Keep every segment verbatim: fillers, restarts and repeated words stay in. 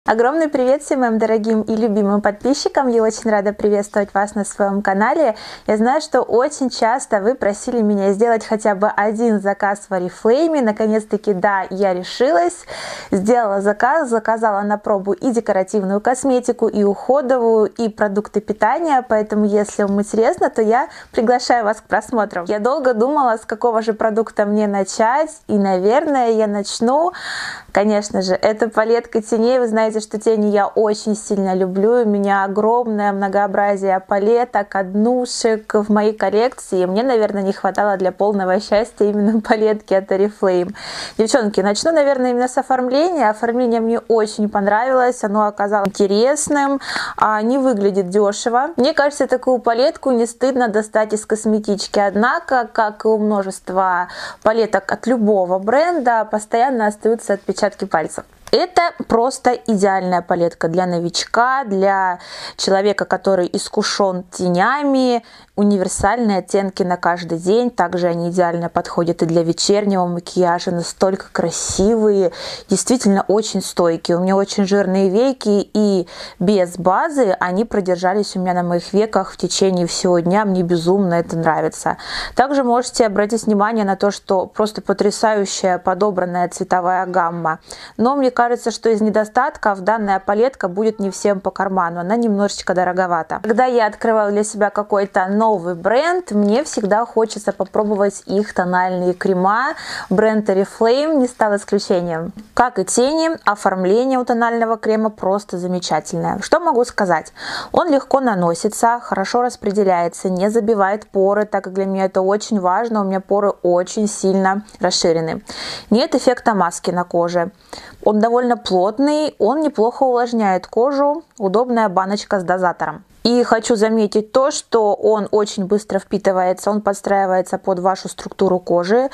Огромный привет всем моим дорогим и любимым подписчикам. Я очень рада приветствовать вас на своем канале. Я знаю, что очень часто вы просили меня сделать хотя бы один заказ в Oriflame. Наконец-таки, да, я решилась. Сделала заказ, заказала на пробу и декоративную косметику, и уходовую, и продукты питания. Поэтому, если вам интересно, то я приглашаю вас к просмотру. Я долго думала, с какого же продукта мне начать. И, наверное, я начну, конечно же, это палетка теней. Вы знаете, что тени я очень сильно люблю. У меня огромное многообразие палеток, однушек в моей коллекции. Мне, наверное, не хватало для полного счастья именно палетки от Oriflame. Девчонки, начну, наверное, именно с оформления. Оформление мне очень понравилось. Оно оказалось интересным. Не выглядит дешево. Мне кажется, такую палетку не стыдно достать из косметички. Однако, как и у множества палеток от любого бренда, постоянно остаются отпечатки пальцев. Это просто идеальная палетка для новичка, для человека, который искушен тенями. Универсальные оттенки на каждый день. Также они идеально подходят и для вечернего макияжа. Настолько красивые, действительно очень стойкие. У меня очень жирные веки, и без базы они продержались у меня на моих веках в течение всего дня. Мне безумно это нравится. Также можете обратить внимание на то, что просто потрясающая подобранная цветовая гамма. Но мне кажется, что из недостатков данная палетка будет не всем по карману. Она немножечко дороговата. Когда я открываю для себя какой-то новый бренд, мне всегда хочется попробовать их тональные крема. Бренд Oriflame не стал исключением. Как и тени, оформление у тонального крема просто замечательное. Что могу сказать? Он легко наносится, хорошо распределяется, не забивает поры, так как для меня это очень важно. У меня поры очень сильно расширены. Нет эффекта маски на коже. Он довольно плотный, он неплохо увлажняет кожу. Удобная баночка с дозатором. И хочу заметить то, что он очень быстро впитывается, он подстраивается под вашу структуру кожи,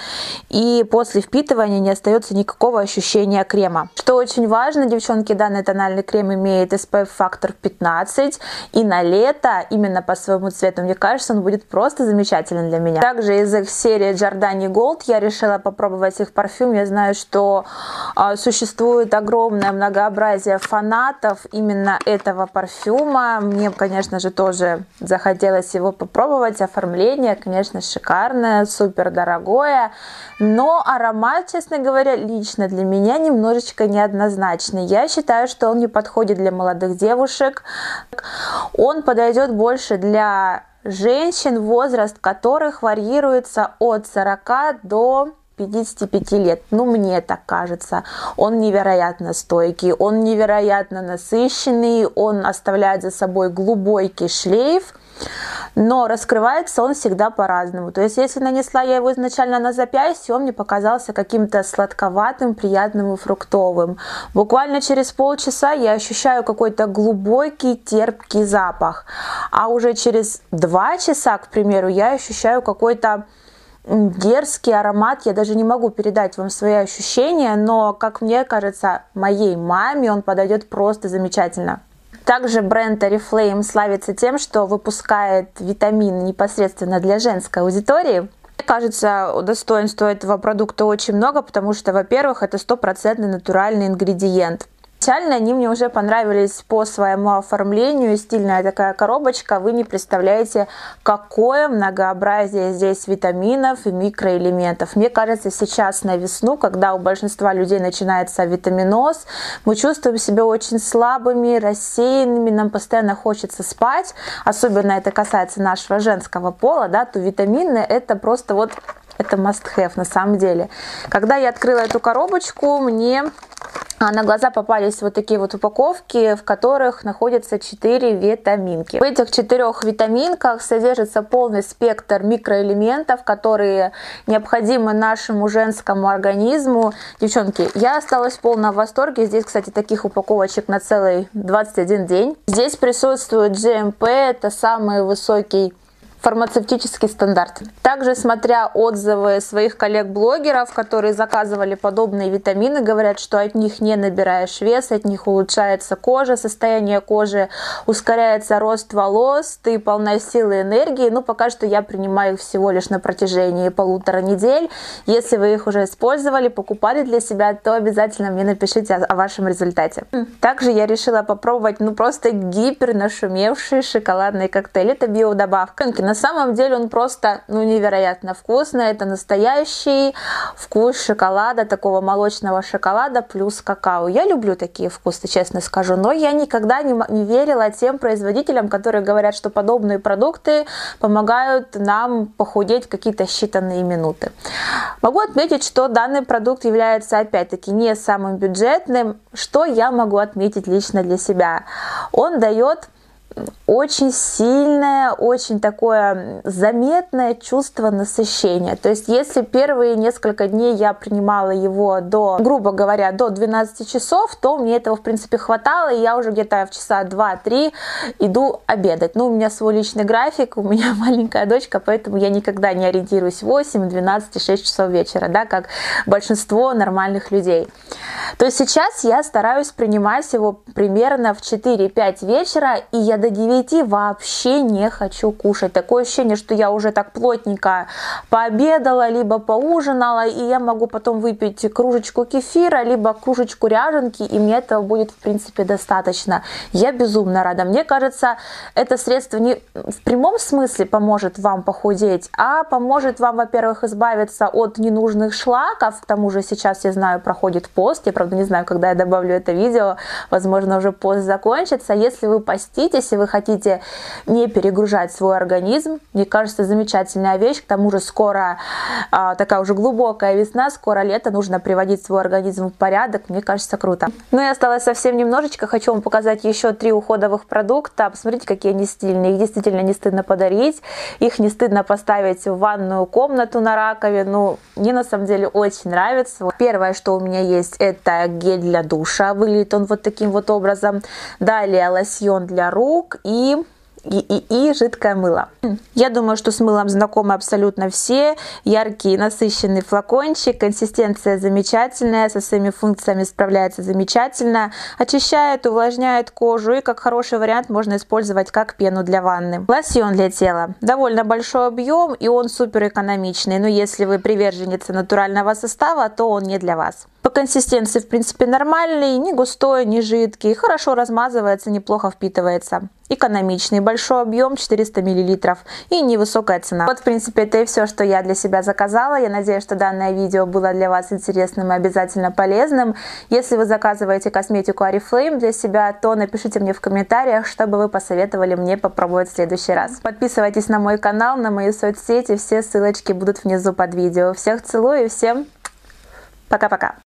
и после впитывания не остается никакого ощущения крема. Что очень важно, девчонки, данный тональный крем имеет эс пи эф-фактор пятнадцать, и на лето, именно по своему цвету, мне кажется, он будет просто замечателен для меня. Также из их серии Giordani Gold я решила попробовать их парфюм. Я знаю, что э, существует огромное многообразие фанатов именно этого парфюма. Мне, конечно, Конечно же, тоже захотелось его попробовать. Оформление, конечно, шикарное, супер дорогое. Но аромат, честно говоря, лично для меня немножечко неоднозначный. Я считаю, что он не подходит для молодых девушек. Он подойдет больше для женщин, возраст которых варьируется от сорока до пятидесяти пяти лет. Ну, мне так кажется. Он невероятно стойкий, он невероятно насыщенный, он оставляет за собой глубокий шлейф, но раскрывается он всегда по-разному. То есть, если нанесла я его изначально на запястье, он мне показался каким-то сладковатым, приятным и фруктовым. Буквально через полчаса я ощущаю какой-то глубокий, терпкий запах. А уже через два часа, к примеру, я ощущаю какой-то дерзкий аромат. Я даже не могу передать вам свои ощущения, но, как мне кажется, моей маме он подойдет просто замечательно. Также бренд Oriflame славится тем, что выпускает витамин непосредственно для женской аудитории. Мне кажется, достоинств этого продукта очень много, потому что, во-первых, это стопроцентный натуральный ингредиент. Изначально они мне уже понравились по своему оформлению. Стильная такая коробочка. Вы не представляете, какое многообразие здесь витаминов и микроэлементов. Мне кажется, сейчас на весну, когда у большинства людей начинается витаминоз, мы чувствуем себя очень слабыми, рассеянными, нам постоянно хочется спать. Особенно это касается нашего женского пола, да, то витамины это просто вот, это must have на самом деле. Когда я открыла эту коробочку, мне на глаза попались вот такие вот упаковки, в которых находятся четыре витаминки. В этих четырех витаминках содержится полный спектр микроэлементов, которые необходимы нашему женскому организму. Девчонки, я осталась в полном восторге. Здесь, кстати, таких упаковочек на целый двадцать один день. Здесь присутствует джи эм пи, это самый высокий фармацевтический стандарт. Также, смотря отзывы своих коллег-блогеров, которые заказывали подобные витамины, говорят, что от них не набираешь вес, от них улучшается кожа, состояние кожи, ускоряется рост волос, ты полна силы и энергии. Ну, пока что я принимаю их всего лишь на протяжении полутора недель. Если вы их уже использовали, покупали для себя, то обязательно мне напишите о, о вашем результате. Также я решила попробовать, ну, просто гипер нашумевший шоколадный коктейль. Это биодобавка. На самом деле он просто, ну, невероятно вкусный. Это настоящий вкус шоколада, такого молочного шоколада плюс какао. Я люблю такие вкусы, честно скажу, но я никогда не, не верила тем производителям, которые говорят, что подобные продукты помогают нам похудеть в какие-то считанные минуты. Могу отметить, что данный продукт является, опять-таки, не самым бюджетным. Что я могу отметить лично для себя? Он дает очень сильное, очень такое заметное чувство насыщения. То есть, если первые несколько дней я принимала его до, грубо говоря, до двенадцати часов, то мне этого, в принципе, хватало, и я уже где-то в часа два-три иду обедать. Ну, у меня свой личный график, у меня маленькая дочка, поэтому я никогда не ориентируюсь в восемь, двенадцать и шесть часов вечера, да, как большинство нормальных людей. То есть сейчас я стараюсь принимать его примерно в четыре-пять вечера, и я до девяти вообще не хочу кушать. Такое ощущение, что я уже так плотненько пообедала, либо поужинала, и я могу потом выпить кружечку кефира, либо кружечку ряженки, и мне этого будет, в принципе, достаточно. Я безумно рада. Мне кажется, это средство не в прямом смысле поможет вам похудеть, а поможет вам, во-первых, избавиться от ненужных шлаков. К тому же сейчас, я знаю, проходит пост. Я, правда, не знаю, когда я добавлю это видео. Возможно, уже пост закончится. Если вы поститесь, если вы хотите не перегружать свой организм, мне кажется, замечательная вещь. К тому же скоро а, такая уже глубокая весна, скоро лето, нужно приводить свой организм в порядок. Мне кажется, круто. Ну и осталось совсем немножечко. Хочу вам показать еще три уходовых продукта. Посмотрите, какие они стильные. Их действительно не стыдно подарить. Их не стыдно поставить в ванную комнату на раковину. Мне на самом деле очень нравится. Первое, что у меня есть, это гель для душа. Выглядит он вот таким вот образом. Далее лосьон для рук. И, и, и, и жидкое мыло. Я думаю, что с мылом знакомы абсолютно все. Яркий, насыщенный флакончик, консистенция замечательная, со своими функциями справляется замечательно, очищает, увлажняет кожу, и как хороший вариант можно использовать как пену для ванны. Лосьон для тела. Довольно большой объем, и он супер экономичный, но если вы приверженец натурального состава, то он не для вас. По консистенции, в принципе, нормальный, не густой, не жидкий, хорошо размазывается, неплохо впитывается. Экономичный, большой объем, четыреста миллилитров, и невысокая цена. Вот, в принципе, это и все, что я для себя заказала. Я надеюсь, что данное видео было для вас интересным и обязательно полезным. Если вы заказываете косметику Oriflame для себя, то напишите мне в комментариях, чтобы вы посоветовали мне попробовать в следующий раз. Подписывайтесь на мой канал, на мои соцсети, все ссылочки будут внизу под видео. Всех целую и всем пока-пока!